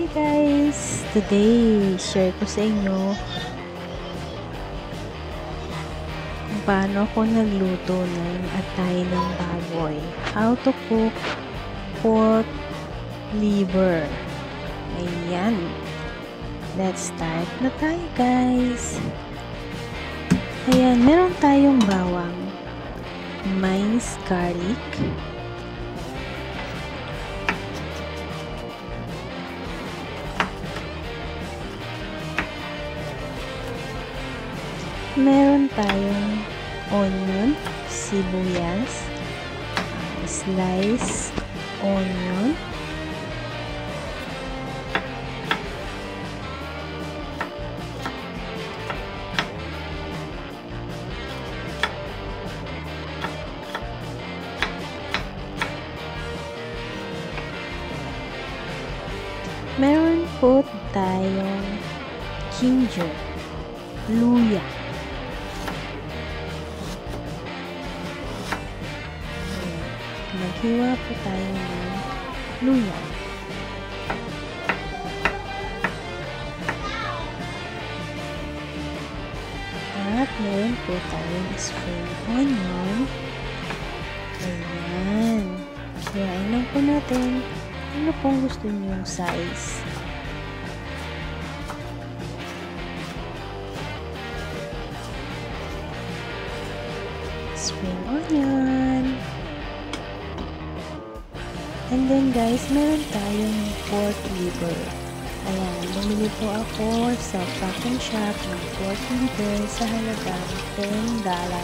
guys! Today, share ko sa inyo kung paano ako nagluto ng atay ng baboy. How to cook pork liver. Ayan. Let's start na tayo guys. Ayan, meron tayong bawang, minced garlic, meron tayong onion, sibuyas, slice onion, meron po tayong ginger, luya, maghiwa po tayo ng luya. At meron po tayong spring onion. Ayan. Hiwain lang po natin ano pong gusto niyong size. Spring onion. And then guys, meron tayong pork liver. Ayan, bumili po ako sa pack shop ng pork liver sa halagang $10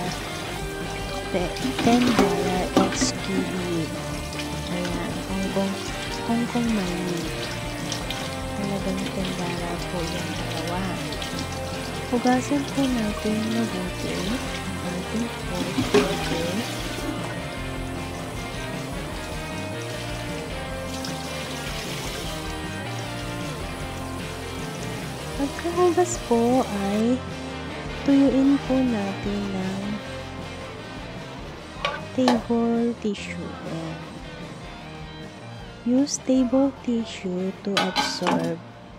ex-cubic. Ayan, Hong Kong money. Halagang $10 po yung dalawa. Hugasan po natin mabuti ang ating pork liver. Pagkahugas po ay tuyuin po natin ng table tissue. Ayan. Use table tissue to absorb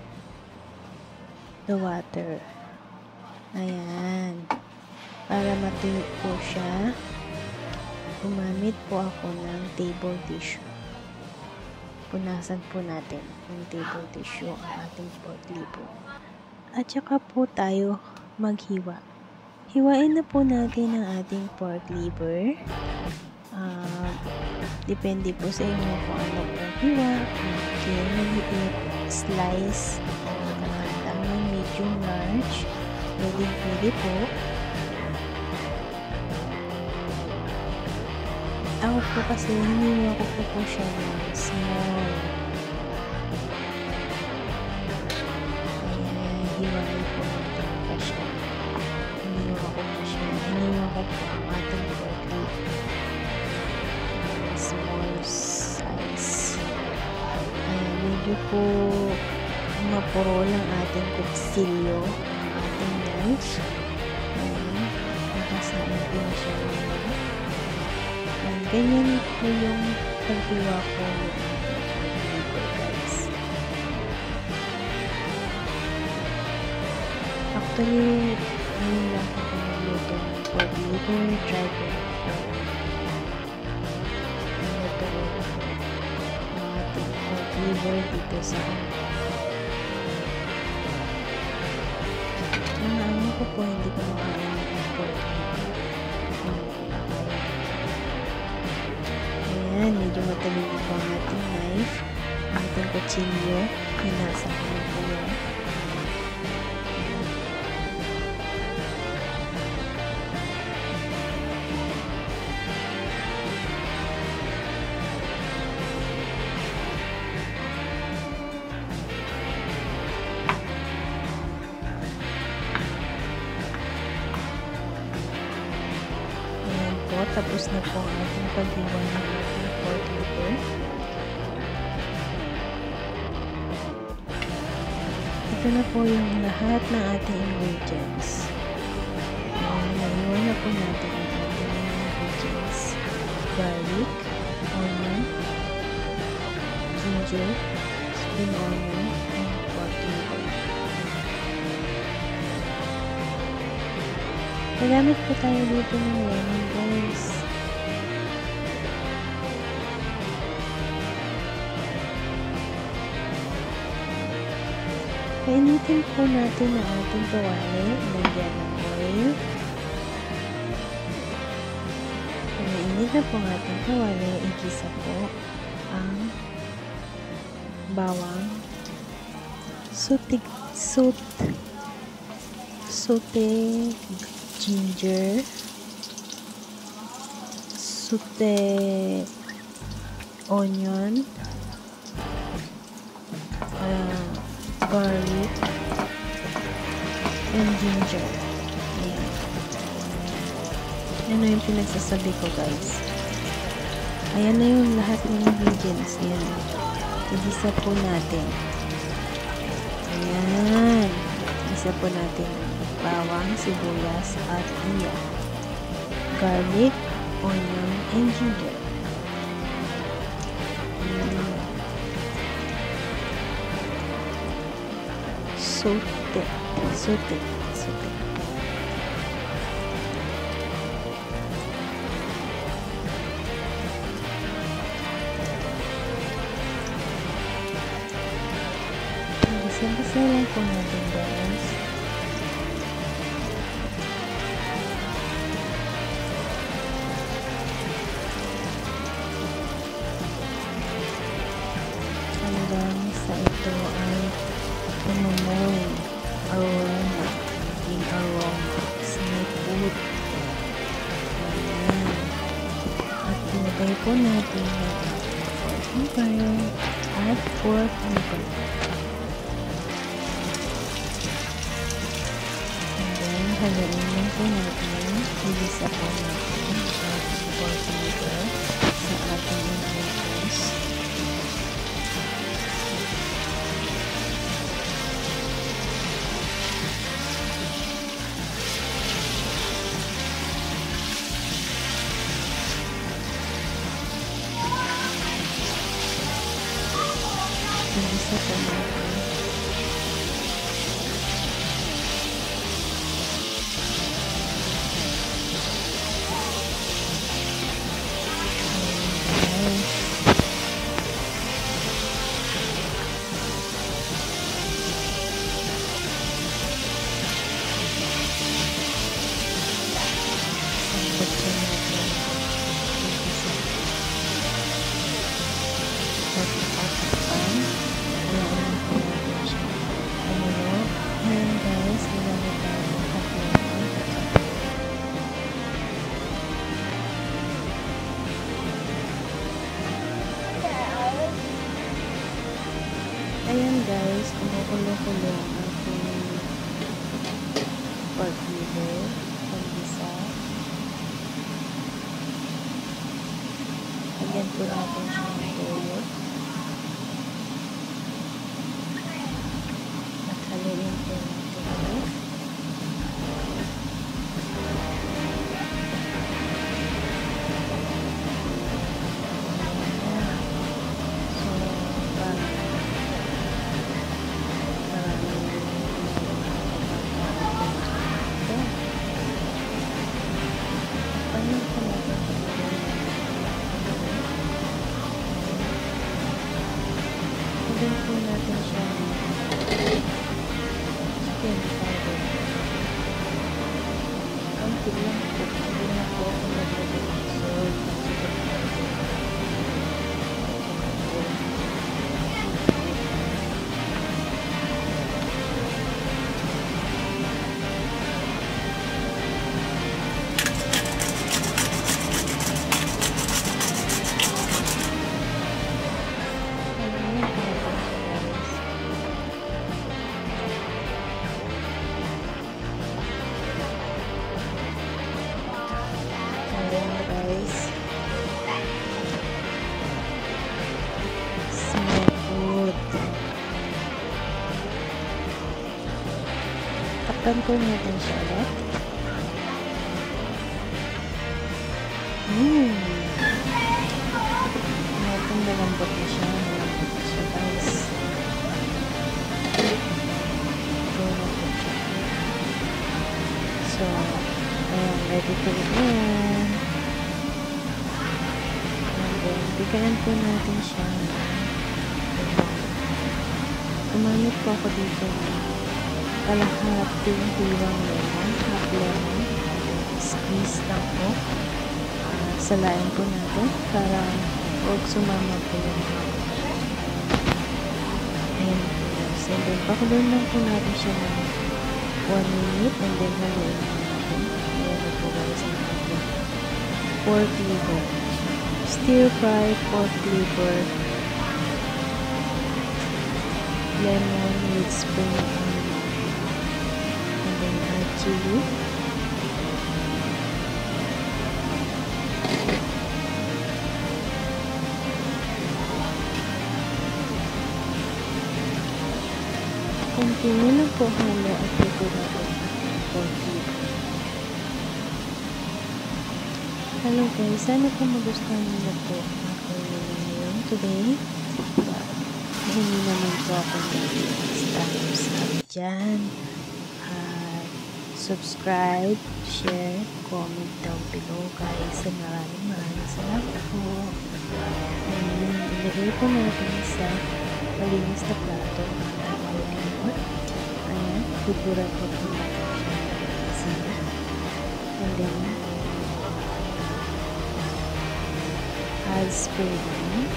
the water. Ayan. Para matuyo po siya, gumamit po ako ng table tissue. Punasan po natin ng table tissue ang ating pork liver. At saka po tayo maghiwa. Hiwain na po natin ang ating pork liver. Depende po sa inyo kung ano po hiwa. Okay, maliit, slice, tamang medium large. Pwede po. Ako po kasi hiniwa ko po siya ng small. Hiwalay po natin pa siya. Hiniwa ko po ang ating pork liver. Small size. Ayan, medyo po mapuro lang ating kutsilyo, ang ating knife. Ayan, nakasain po na siya naman. Ayan, ganyan po yung paghiwa ko ng ating pork liver guys. Actually, ngayon lang ako nagluto ng pork liver. Try ko ito ang ating pork liver dito sa mga ano ko po, hindi ko makain ng pork liver. Ayan, medyo matalim po ang ating knife, ang ating kutsilyo. Hinasa ko na po yan. Tapos na po ang ating paghiwa ng ating pork liver. Ito na po yung lahat ng ating ingredients. Nahiwa na po natin ang ating ingredients. Garlic, onion, ginger, spring onion, Gagamit po tayo dito ng lemon, guys. Painitin po natin ang ating kawali. Lagyan ng oil. Kung mainit na po ang ating kawali, igisa po ang bawang, sauté ginger, sauté onion, garlic, and ginger. Ayan. Ano yung pinagsasabi ko, guys? Ayan na yung lahat ng ingredients. Ayan. Igisa po natin. Ayan. Igisa po natin bawang, sibuyas, at iya. Garlic, onion, and ginger. Sauté. Basa-basa lang po natin, guys. Hanggang sa ito ay tumumoy aroma. Yung aroma. Smooth. Ayan. At pinagay po natin yung fire at pork liver. Haluin lang po natin. Ilisa po natin ang pork liver sa ating ingredients. Ilisa po natin. Ayan guys, kumukulo-kulo ang ating pork liver, pag-isa. Lagyan po natin siya ng toyo. At haluin po natin. Lagyan po natin siya ng chicken powder. Konti lang po. Hindi na po ako naglagay ng salt ng chicken powder. Takpan po natin siya ulit. Natin malambot na siya. Malambot na siya guys. So, Ayan, ready to eat na yan. And then, bigyan po natin siya. Gumamit po ako dito ng kalahating hiwang lemon, half lemon. Squeeze lang po. Salain po natin para huwag sumama po yung ayan po. And then, pakuloyin lang po natin siya ng 1 minute and then haluin natin. Ayan po guys ang ating pork liver. Stir fry pork liver. Lemon with spring onion. And then add chili. Continue lang po halo at ito natin ang pork liver. Hello guys, sana po magustuhan niyo po ako ngayon today. Hindi naman po ako thumbs up dyan. Subscribe, share, comment down below guys. Maraming salamat po. Ayan, ilagay po natin sa malinis na plato. Ayan, buburan po po natin siya. And then, add spray onion.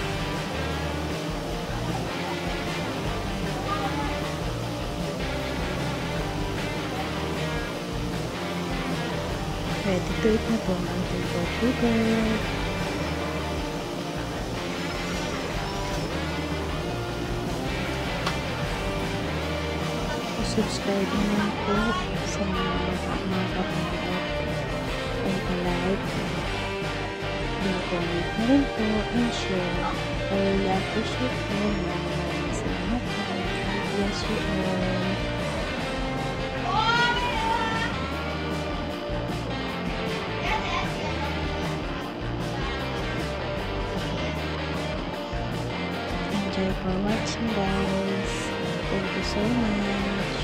Ready to eat na po ang ating pork liver. Subscribe naman po sa mga kapatid and like and comment na rin po and share. I really appreciate po. Maraming salamat po. God bless you all. Enjoy for watching guys. Thank you so much.